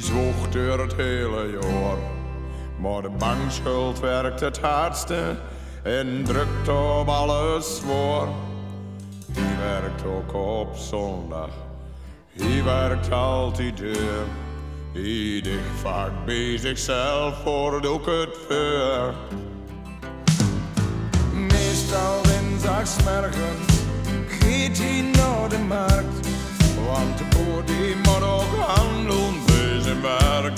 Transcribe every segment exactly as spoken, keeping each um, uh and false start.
die zwoegt door het hele jaar. Maar de bankschuld werkt het hardste en drukt op alles zwaar. Hij werkt ook op zondag, hij werkt altijd deur. Hij dicht vaak bij zichzelf voor ook het vuur. Meestal dinsdagsmorgens gaat hij naar de markt, want de boer die moet ook handelen bij zijn werk.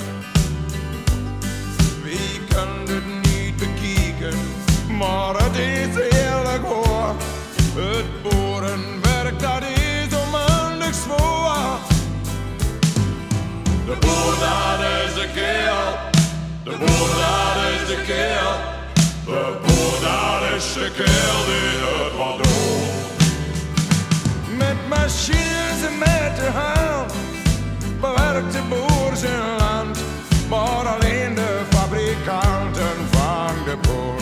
Wie kan het niet bekijken, maar het is eerlijk hoor. Het boerenwerk dat is onmiddellijk zwaar. De boer dat is de keel, de boer dat is de keel, de boer dat is de keel die het wat doet. Met machines en met de hand bewerkt de boer zijn land, maar alleen de fabrikanten van de boer.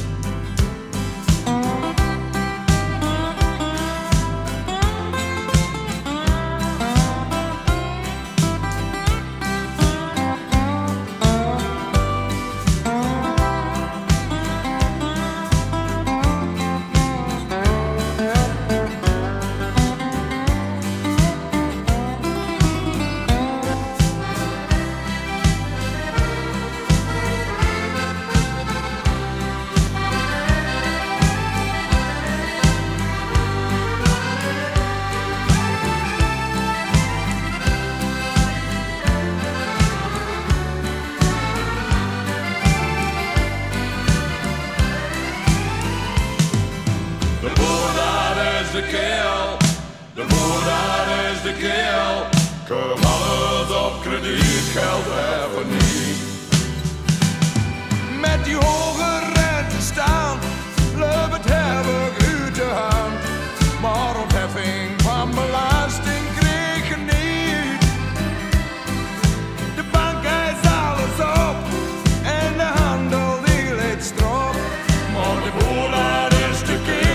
De keel, de boer dat is de keel, kom alles op krediet, geld hebben niet. Met die hoge rente staan, loopt het hebben uit de hand, maar ontheffing van belasting kreeg je niet. De bank eist alles op en de handel die leed strop, maar de boer dat is de keel.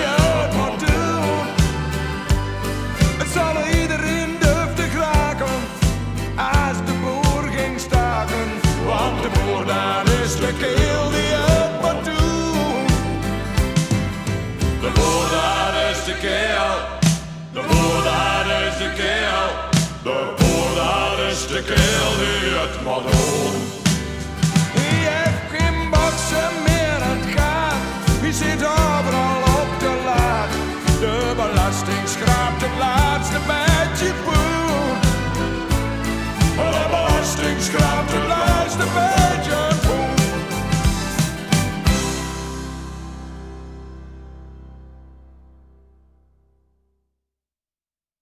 De boer dat is de keel die het moet doen. De boer dat is de keel, de boer dat is de keel, de boer dat is de keel die het moet doen.